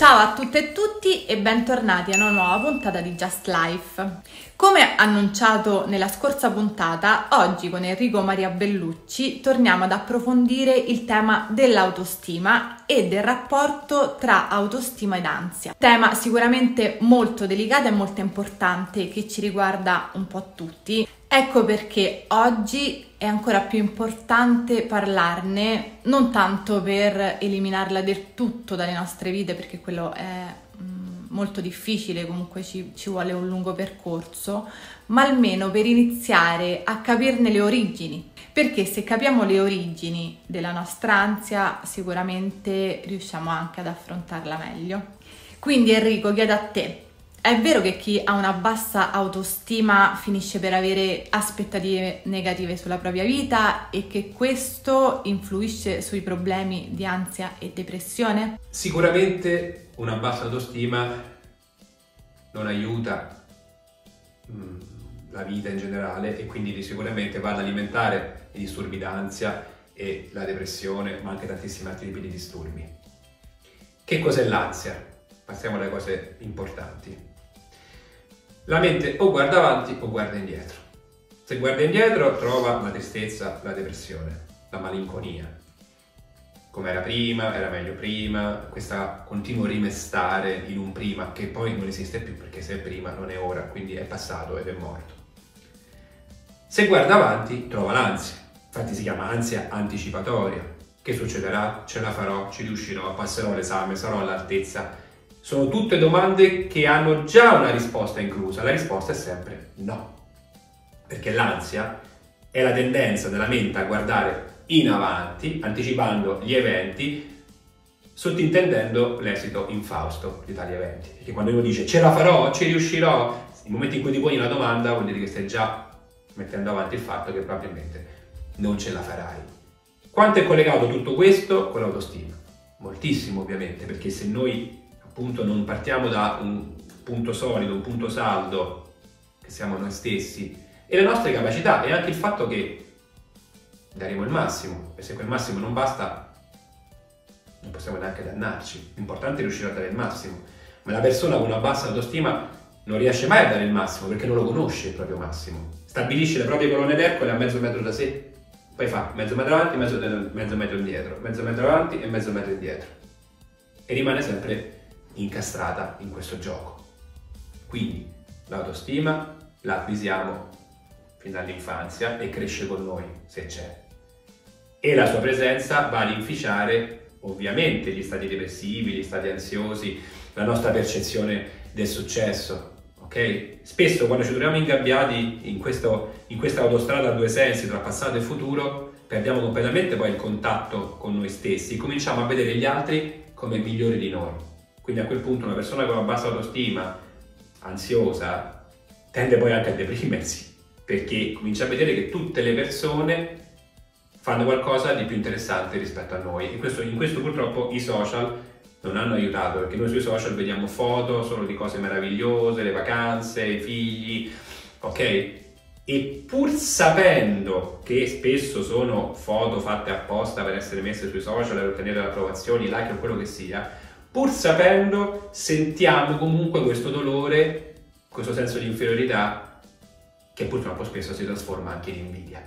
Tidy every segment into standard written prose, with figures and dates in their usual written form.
Ciao a tutte e tutti e bentornati a una nuova puntata di Just Life. Come annunciato nella scorsa puntata, oggi con Enrico Maria Bellucci torniamo ad approfondire il tema dell'autostima e del rapporto tra autostima ed ansia. Tema sicuramente molto delicato e molto importante che ci riguarda un po' tutti. Ecco perché oggi è ancora più importante parlarne, non tanto per eliminarla del tutto dalle nostre vite, perché quello è molto difficile, comunque ci vuole un lungo percorso, ma almeno per iniziare a capirne le origini. Perché se capiamo le origini della nostra ansia, sicuramente riusciamo anche ad affrontarla meglio. Quindi Enrico, chiedo a te. È vero che chi ha una bassa autostima finisce per avere aspettative negative sulla propria vita e che questo influisce sui problemi di ansia e depressione? Sicuramente una bassa autostima non aiuta la vita in generale e quindi sicuramente va ad alimentare i disturbi d'ansia e la depressione, ma anche tantissimi altri tipi di disturbi. Che cos'è l'ansia? Passiamo alle cose importanti. La mente o guarda avanti o guarda indietro. Se guarda indietro trova la tristezza, la depressione, la malinconia. Come era prima, era meglio prima, questo continuo rimestare in un prima che poi non esiste più perché se è prima non è ora, quindi è passato ed è morto. Se guarda avanti trova l'ansia, infatti si chiama ansia anticipatoria. Che succederà? Ce la farò, ci riuscirò, passerò l'esame, sarò all'altezza. Sono tutte domande che hanno già una risposta inclusa, la risposta è sempre no. Perché l'ansia è la tendenza della mente a guardare in avanti, anticipando gli eventi, sottintendendo l'esito infausto di tali eventi. Perché quando uno dice ce la farò, ci riuscirò, nel momento in cui ti poni la domanda vuol dire che stai già mettendo avanti il fatto che probabilmente non ce la farai. Quanto è collegato tutto questo con l'autostima? Moltissimo ovviamente, perché se noi appunto non partiamo da un punto solido, un punto saldo, che siamo noi stessi, e le nostre capacità, e anche il fatto che daremo il massimo, e se quel massimo non basta, non possiamo neanche dannarci. L'importante è riuscire a dare il massimo. Ma la persona con una bassa autostima non riesce mai a dare il massimo, perché non lo conosce il proprio massimo. Stabilisce le proprie colonne d'Ercole a mezzo metro da sé, poi fa mezzo metro avanti, mezzo metro indietro, mezzo metro avanti e mezzo metro indietro. E rimane sempre incastrata in questo gioco. Quindi l'autostima la acquisiamo fin dall'infanzia e cresce con noi se c'è, e la sua presenza va ad inficiare ovviamente gli stati depressivi, gli stati ansiosi, la nostra percezione del successo, ok? Spesso quando ci troviamo ingabbiati in questa autostrada a due sensi tra passato e futuro perdiamo completamente poi il contatto con noi stessi, cominciamo a vedere gli altri come migliori di noi. Quindi a quel punto una persona con una bassa autostima, ansiosa, tende poi anche a deprimersi, perché comincia a vedere che tutte le persone fanno qualcosa di più interessante rispetto a noi. E in questo purtroppo i social non hanno aiutato, perché noi sui social vediamo foto solo di cose meravigliose, le vacanze, i figli, ok? E pur sapendo che spesso sono foto fatte apposta per essere messe sui social, per ottenere le approvazioni, like o quello che sia, pur sapendo, sentiamo comunque questo dolore, questo senso di inferiorità che purtroppo spesso si trasforma anche in invidia.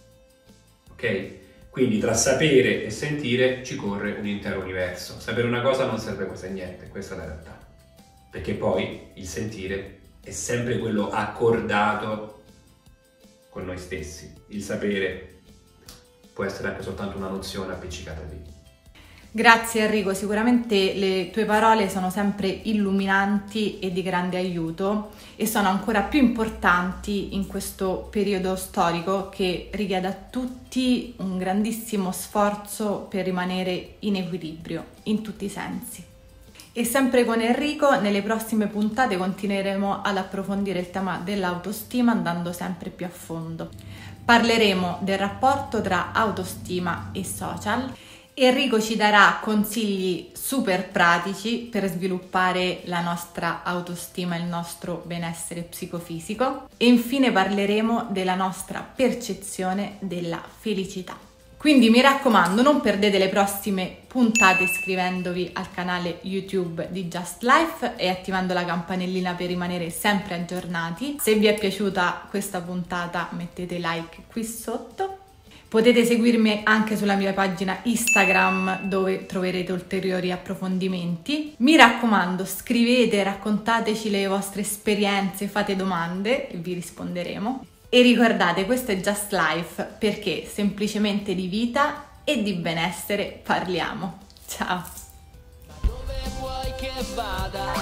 Ok? Quindi tra sapere e sentire ci corre un intero universo. Sapere una cosa non serve quasi a niente, questa è la realtà. Perché poi il sentire è sempre quello accordato con noi stessi. Il sapere può essere anche soltanto una nozione appiccicata lì. Grazie Enrico, sicuramente le tue parole sono sempre illuminanti e di grande aiuto e sono ancora più importanti in questo periodo storico che richiede a tutti un grandissimo sforzo per rimanere in equilibrio in tutti i sensi. E sempre con Enrico, nelle prossime puntate continueremo ad approfondire il tema dell'autostima andando sempre più a fondo. Parleremo del rapporto tra autostima e social. Enrico ci darà consigli super pratici per sviluppare la nostra autostima e il nostro benessere psicofisico e infine parleremo della nostra percezione della felicità. Quindi mi raccomando, non perdete le prossime puntate iscrivendovi al canale YouTube di Just Life e attivando la campanellina per rimanere sempre aggiornati. Se vi è piaciuta questa puntata mettete like qui sotto. Potete seguirmi anche sulla mia pagina Instagram dove troverete ulteriori approfondimenti. Mi raccomando, scrivete, raccontateci le vostre esperienze, fate domande e vi risponderemo. E ricordate, questo è Just Life perché semplicemente di vita e di benessere parliamo. Ciao! Dove vuoi che vada,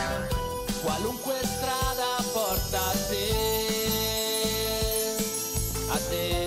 qualunque strada porta a te.